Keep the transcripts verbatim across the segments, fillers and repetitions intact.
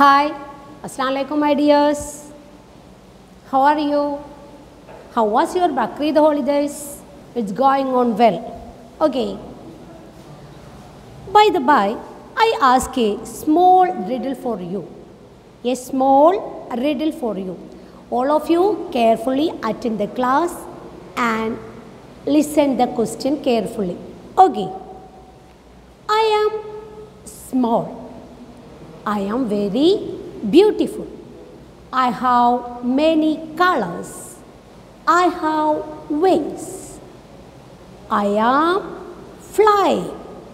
Hi, Assalamu alaikum my dears. How are you? How was your Bakrid holidays? It's going on well. Okay. By the by, I ask a small riddle for you. A small riddle for you. All of you carefully attend the class and listen the question carefully. Okay. I am small. I am very beautiful. I have many colors. I have wings. I am flying.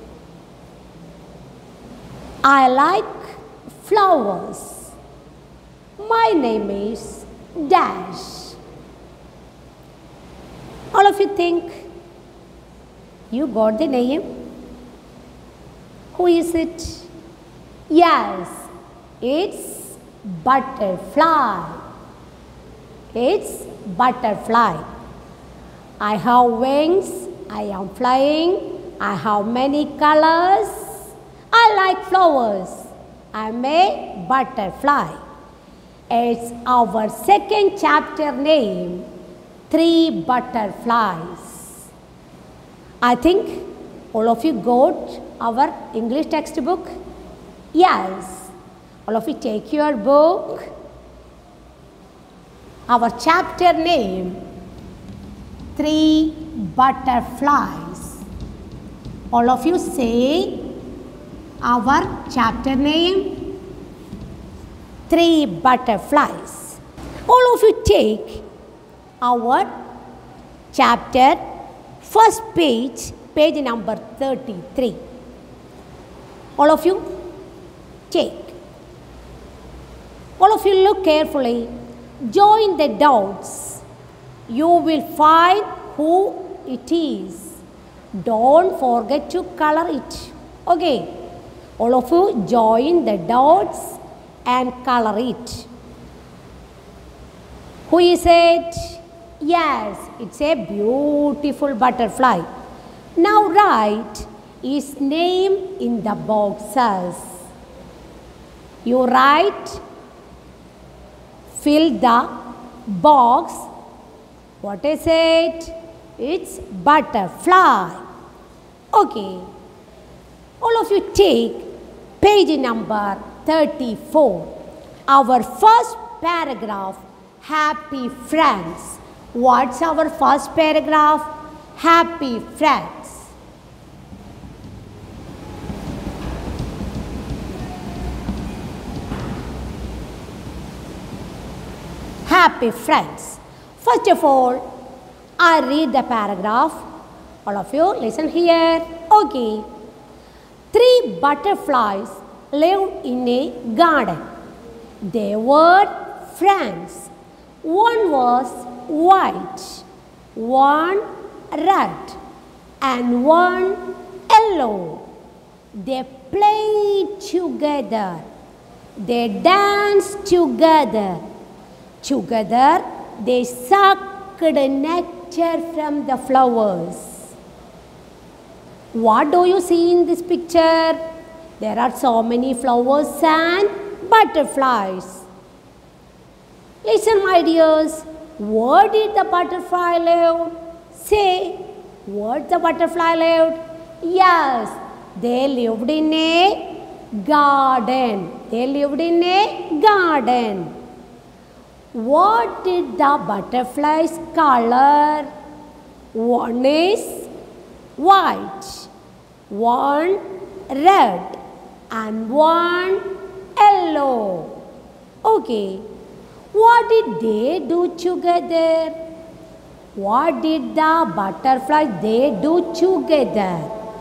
I like flowers. My name is Dash. All of you think you got the name? Who is it? Yes, it's butterfly. It's butterfly. I have wings. I am flying. I have many colors. I like flowers. I am a butterfly. It's our second chapter name, Three Butterflies. I think all of you got our English textbook. Yes, all of you take your book. Our chapter name, Three Butterflies. All of you say our chapter name, Three Butterflies. All of you take our chapter, first page, page number thirty-three. All of you take. All of you look carefully. Join the dots. You will find who it is. Don't forget to color it. Okay. All of you join the dots and color it. Who is it? Yes, it's a beautiful butterfly. Now write his name in the boxes. You write, fill the box. What is it? It's butterfly. Okay. All of you take page number thirty-four. Our first paragraph, happy friends. What's our first paragraph? Happy friends. Happy friends. First of all, I read the paragraph. All of you listen here. Okay. Three butterflies lived in a garden. They were friends. One was white, one red, and one yellow. They played together. They danced together. Together, they sucked nectar from the flowers. What do you see in this picture? There are so many flowers and butterflies. Listen, my dears. Where did the butterfly live? Say, where the butterfly lived? Yes, they lived in a garden. They lived in a garden. What did the butterflies color? One is white, one red, and one yellow. Okay. What did they do together? What did the butterflies they do together?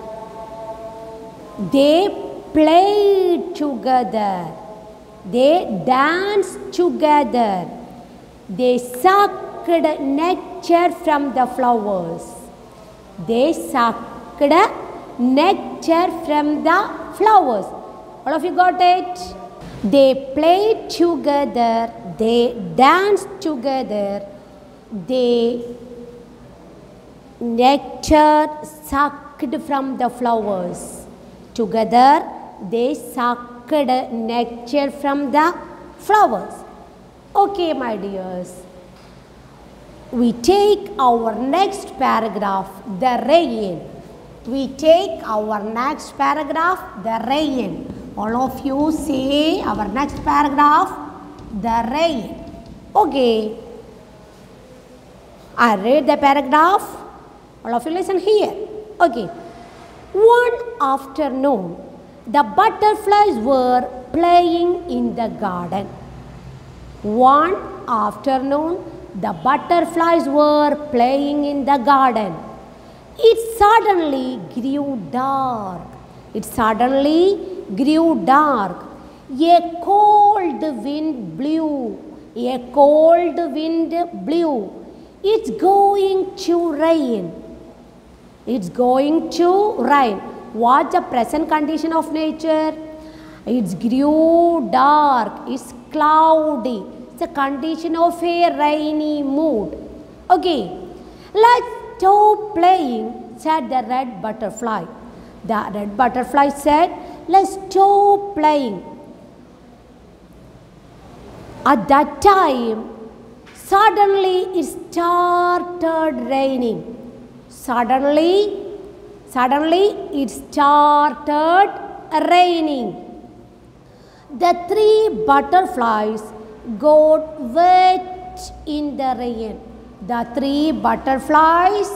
They played together. They danced together. They sucked nectar from the flowers. They sucked nectar from the flowers. All of you got it? They played together. They danced together. They nectar sucked from the flowers. Together they sucked sucked nectar from the flowers. Okay, my dears. We take our next paragraph, the rain. We take our next paragraph, the rain. All of you say our next paragraph, the rain. Okay. I read the paragraph. All of you listen here. Okay. One afternoon, the butterflies were playing in the garden. One afternoon, the butterflies were playing in the garden. It suddenly grew dark. It suddenly grew dark. A cold wind blew. A cold wind blew. It's going to rain. It's going to rain. What's the present condition of nature? It's grew dark. It's cloudy. It's a condition of a rainy mood. Okay. Let's stop playing, said the red butterfly. The red butterfly said, let's stop playing. At that time, suddenly it started raining. Suddenly, suddenly it started raining. The three butterflies got wet in the rain. The three butterflies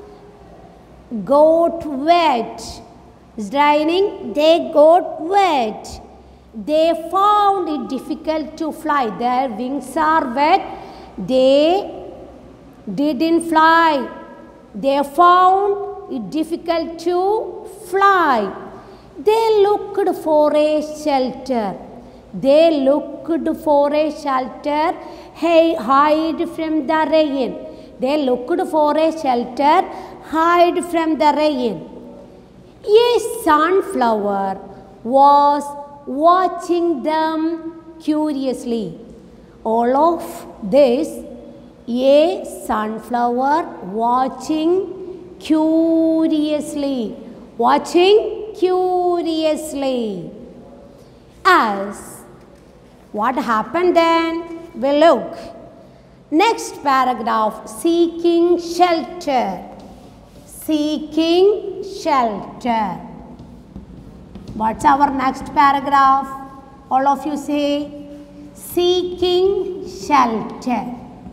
got wet. It's raining, they got wet. They found it difficult to fly. Their wings are wet. They didn't fly. They found it difficult to fly. They looked for a shelter. They looked for a shelter. Hey, hide from the rain. They looked for a shelter. Hide from the rain. A sunflower was watching them curiously. All of this, a sunflower watching curiously. Watching curiously. As what happened then? We look. Next paragraph, seeking shelter. Seeking shelter. What's our next paragraph? All of you say, seeking shelter.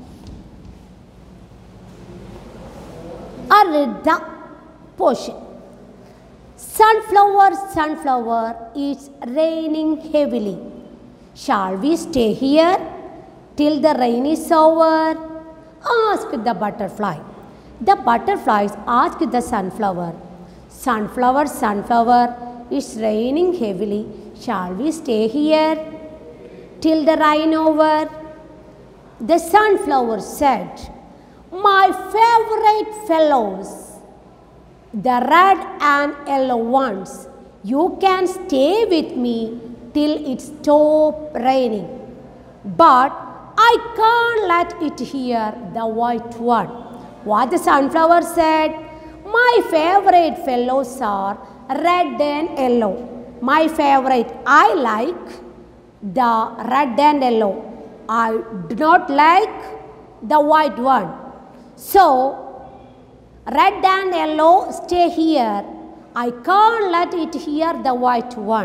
I read the portion. Sunflower, sunflower, it's raining heavily. Shall we stay here till the rain is over? Asked the butterfly. The butterflies asked the sunflower. Sunflower, sunflower, it's raining heavily. Shall we stay here till the rain over? The sunflower said, my favorite fellows, the red and yellow ones, you can stay with me till it stops raining. But I can't let it here, the white one. What the sunflower said, my favorite fellows are red and yellow. My favorite, I like the red and yellow. I do not like the white one. So, red and yellow stay here. I can't let it here, the white one.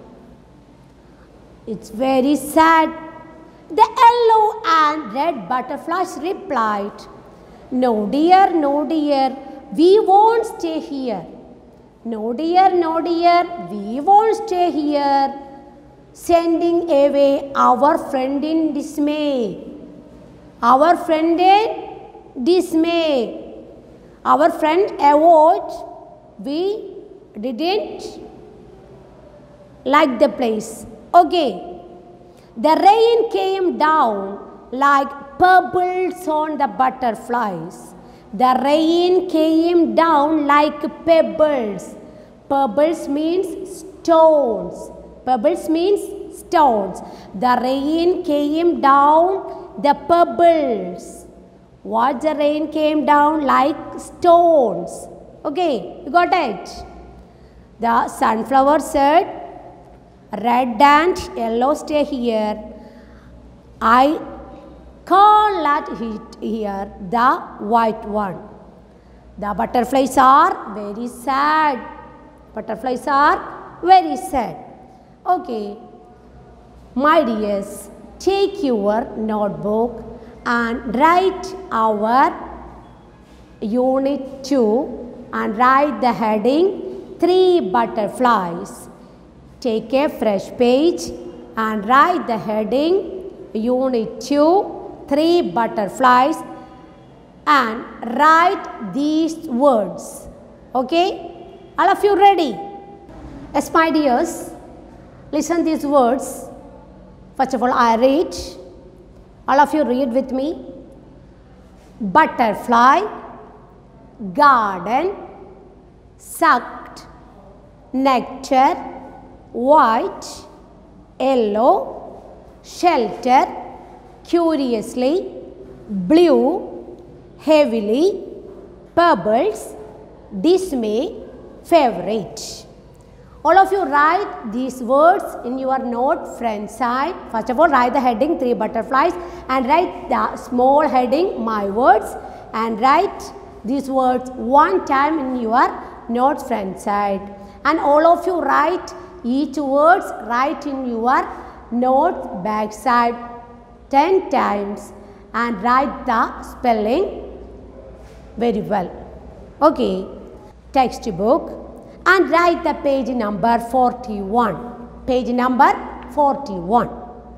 It's very sad. The yellow and red butterflies replied, no dear, no dear, we won't stay here. No dear, no dear, we won't stay here. Sending away our friend in dismay. Our friend in dismay. Our friend avoid, we didn't like the place. Okay. The rain came down like pebbles on the butterflies. The rain came down like pebbles. Pebbles means stones. Pebbles means stones. The rain came down the pebbles. What the rain came down like stones. Okay, you got it? The sunflower said, red and yellow stay here. I call at it here the white one. The butterflies are very sad. Butterflies are very sad. Okay. My dears, take your notebook and write our unit two and write the heading three butterflies. Take a fresh page and write the heading unit two, three butterflies, and write these words. Okay? All of you ready? Yes, my dears. Listen these words. First of all, I read. All of you read with me. Butterfly, garden, sucked, nectar, white, yellow, shelter, curiously, blue, heavily, pebbles, dismay, favorite. All of you write these words in your note front side. First of all, write the heading three butterflies and write the small heading my words and write these words one time in your note front side. And all of you write each words write in your note back side ten times and write the spelling very well. Okay, textbook. And write the page number forty-one. Page number forty-one.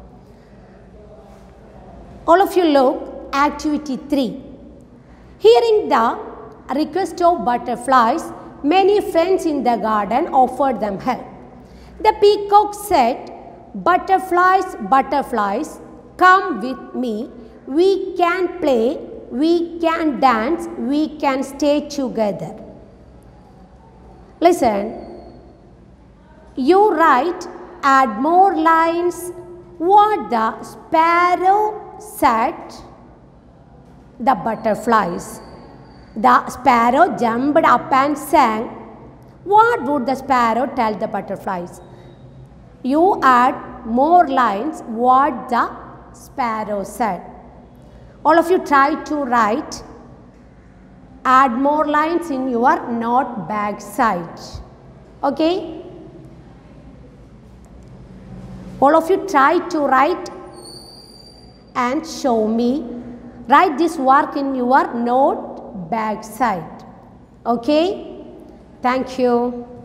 All of you look, activity three. Hearing the request of butterflies, many friends in the garden offered them help. The peacock said, "Butterflies, butterflies, come with me. We can play, we can dance, we can stay together." Listen, you write, add more lines. What the sparrow said, the butterflies. The sparrow jumped up and sang. What would the sparrow tell the butterflies? You add more lines, what the sparrow said. All of you try to write. Add more lines in your note back side. Okay? All of you try to write and show me. Write this work in your note back side. Okay? Thank you.